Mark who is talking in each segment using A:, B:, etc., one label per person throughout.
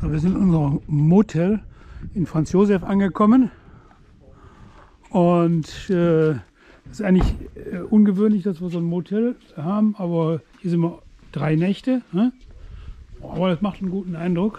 A: So, wir sind in unserem Motel in Franz Josef angekommen und es ist eigentlich ungewöhnlich, dass wir so ein Motel haben, aber hier sind wir 3 Nächte, ne? Aber das macht einen guten Eindruck.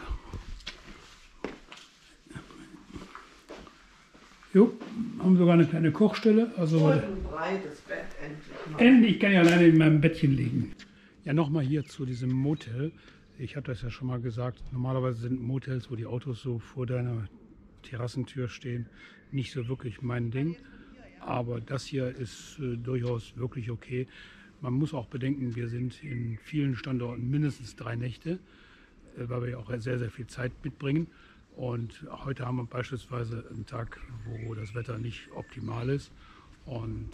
A: Jo, haben sogar eine kleine Kochstelle. Also
B: und ein breites Bett endlich.
A: endlich kann ich alleine in meinem Bettchen liegen. Ja, nochmal hier zu diesem Motel. Ich habe das ja schon mal gesagt, normalerweise sind Motels, wo die Autos so vor deiner Terrassentür stehen, nicht so wirklich mein Ding. Aber das hier ist durchaus wirklich okay. Man muss auch bedenken, wir sind in vielen Standorten mindestens 3 Nächte, weil wir ja auch sehr, sehr viel Zeit mitbringen. Und heute haben wir beispielsweise einen Tag, wo das Wetter nicht optimal ist. Und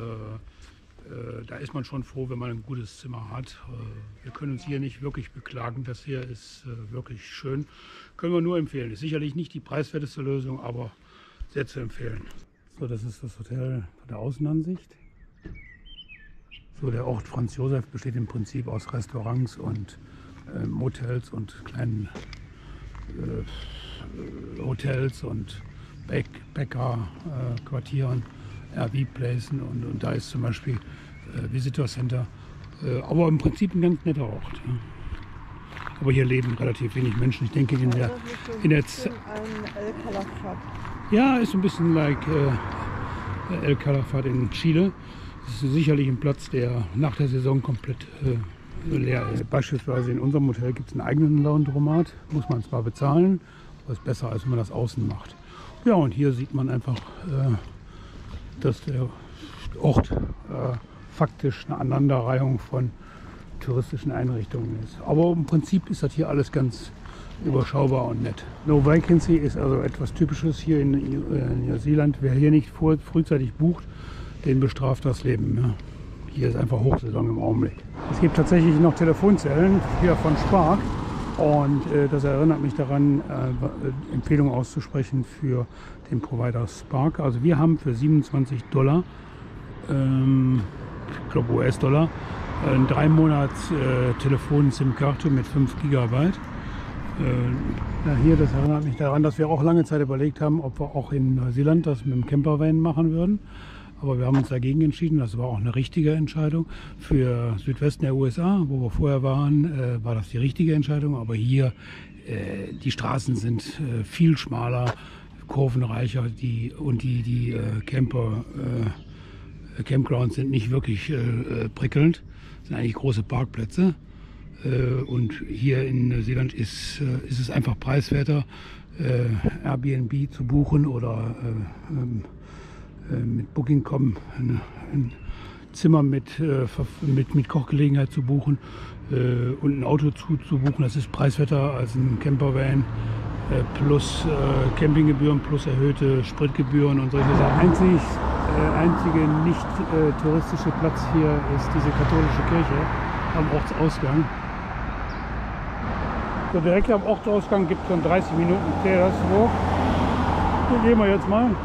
A: da ist man schon froh, wenn man ein gutes Zimmer hat. Wir können uns hier nicht wirklich beklagen. Das hier ist wirklich schön. Können wir nur empfehlen. Ist sicherlich nicht die preiswerteste Lösung, aber sehr zu empfehlen. So, das ist das Hotel von der Außenansicht. So, der Ort Franz Josef besteht im Prinzip aus Restaurants und Motels und kleinen Hotels und Bäcker-Quartieren, RV-Placen und da ist zum Beispiel Visitor Center, aber im Prinzip ein ganz netter Ort. Ja. Aber hier leben relativ wenig Menschen. Ich denke in der ja, ist ein bisschen like El Calafate in Chile. Das ist sicherlich ein Platz, der nach der Saison komplett leer ist. Beispielsweise in unserem Hotel gibt es einen eigenen Laundromat. Muss man zwar bezahlen, aber ist besser, als wenn man das außen macht. Ja, und hier sieht man einfach, dass der Ort faktisch eine Aneinanderreihung von touristischen Einrichtungen ist. Aber im Prinzip ist das hier alles ganz überschaubar und nett. No Vacancy ist also etwas Typisches hier in Neuseeland. Wer hier nicht frühzeitig bucht, den bestraft das Leben. Ja. Hier ist einfach Hochsaison im Augenblick. Es gibt tatsächlich noch Telefonzellen hier von Spark. Und das erinnert mich daran, Empfehlungen auszusprechen für den Provider Spark. Also wir haben für $27, ich glaube US-Dollar, eine 3 Monats Telefon-SIM-Karte mit 5 Gigabyte. Ja, hier, das erinnert mich daran, dass wir auch lange Zeit überlegt haben, ob wir auch in Neuseeland das mit dem Campervan machen würden. Aber wir haben uns dagegen entschieden. Das war auch eine richtige Entscheidung. Für Südwesten der USA, wo wir vorher waren, war das die richtige Entscheidung. Aber hier, die Straßen sind viel schmaler, kurvenreicher. Die Campgrounds sind nicht wirklich prickelnd. Das sind eigentlich große Parkplätze. Und hier in Neuseeland ist es einfach preiswerter, Airbnb zu buchen oder mit Booking.com ein Zimmer mit Kochgelegenheit zu buchen und ein Auto zu buchen. Das ist preiswerter als ein Campervan plus Campinggebühren plus erhöhte Spritgebühren und solche Sachen. Einzige nicht touristische Platz hier ist diese katholische Kirche am Ortsausgang. So, direkt am Ortsausgang gibt es so einen 30 Minuten Terrace-Walk. Hier gehen wir jetzt mal.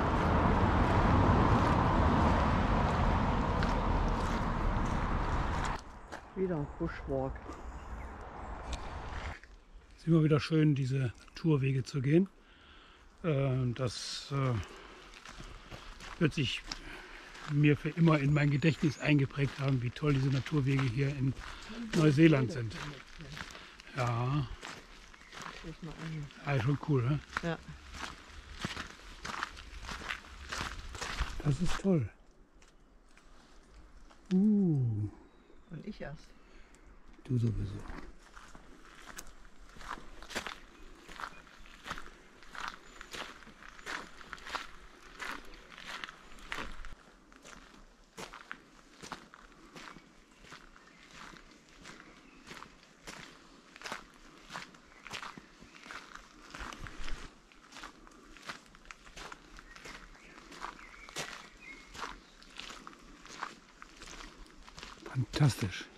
B: Wieder ein Buschwalk.
A: Es ist immer wieder schön, diese Naturwege zu gehen. Das wird sich mir für immer in mein Gedächtnis eingeprägt haben, wie toll diese Naturwege hier in Neuseeland sind. Ja, ja, schon cool, ne?
B: Ja.
A: Das ist toll.
B: Und ich erst.
A: Du sowieso. Fantastisch.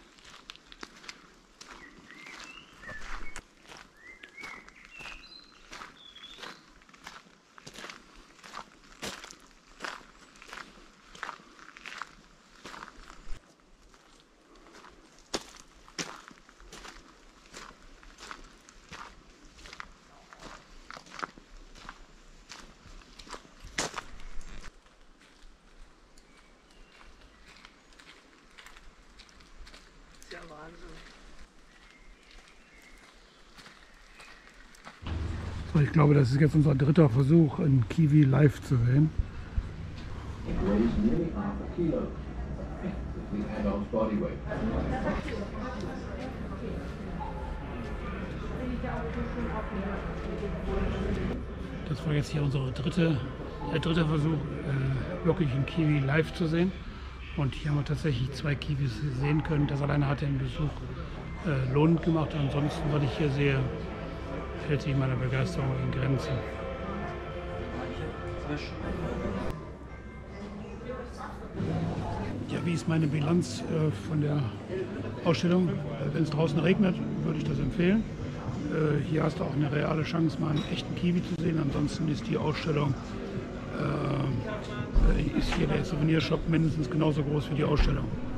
A: So, ich glaube, das ist jetzt unser dritter Versuch, einen Kiwi live zu sehen. Das war jetzt hier der dritte Versuch, wirklich einen Kiwi live zu sehen. Und hier haben wir tatsächlich 2 Kiwis sehen können. Das alleine hat den Besuch lohnend gemacht. Ansonsten, was ich hier sehe, hält sich meine Begeisterung in Grenzen. Ja, wie ist meine Bilanz von der Ausstellung? Wenn es draußen regnet, würde ich das empfehlen. Hier hast du auch eine reale Chance, mal einen echten Kiwi zu sehen. Ansonsten ist die Ausstellung, ist hier der Souvenirshop mindestens genauso groß wie die Ausstellung.